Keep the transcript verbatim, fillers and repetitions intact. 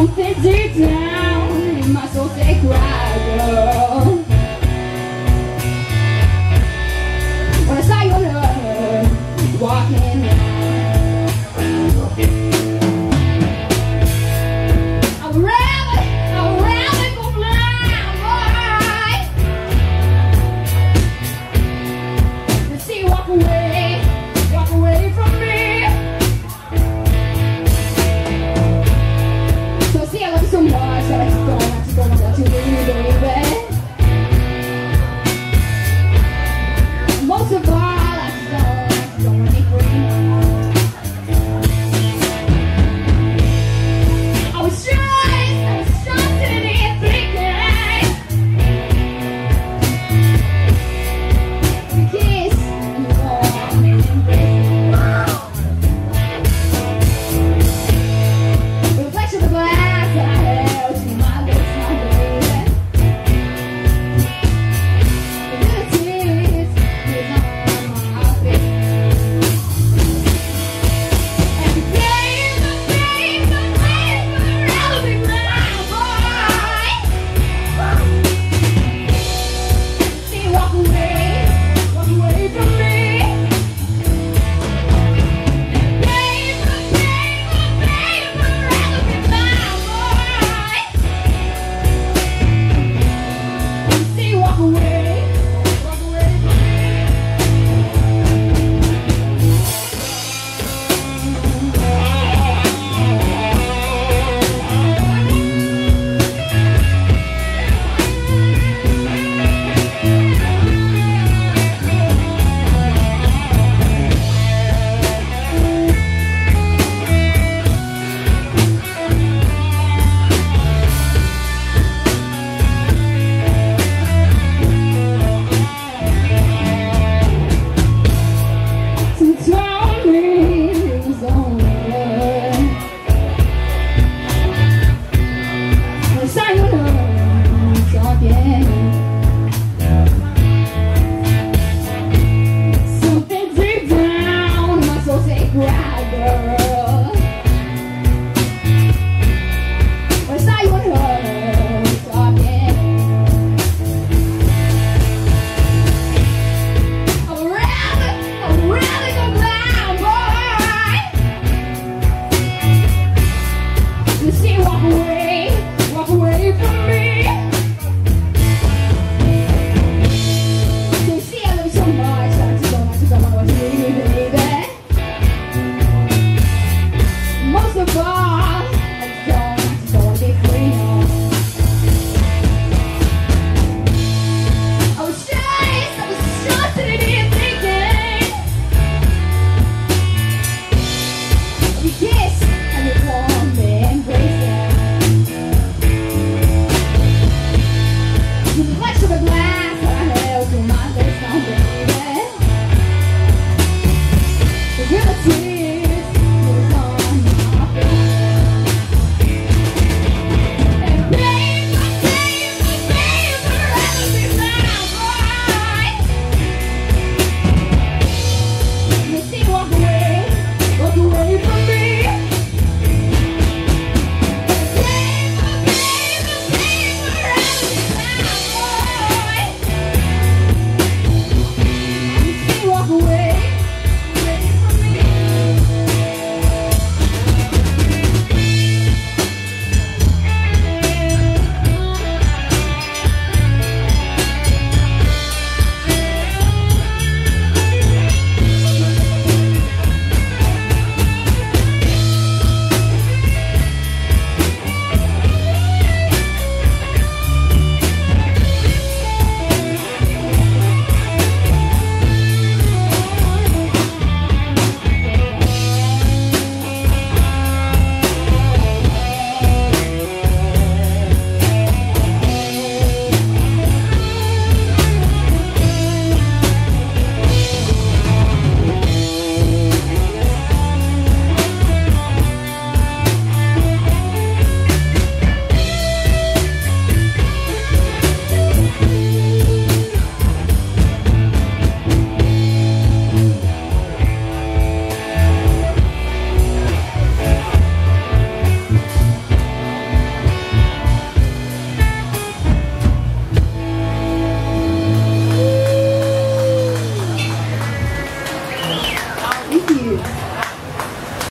Something deep down in my soul say cry, girl. When I saw you love walking around, I would rather, I would rather go blind, boy, than see you walk away, walk away from me. See, I love you so much, I like to go, I like to go, I want you, baby, baby. Most of all, I like to go, I like to go, and be free. I was stressed, I was stressed and thinking. The kiss, and the warm and embrace. The reflection of the glass. Walk away.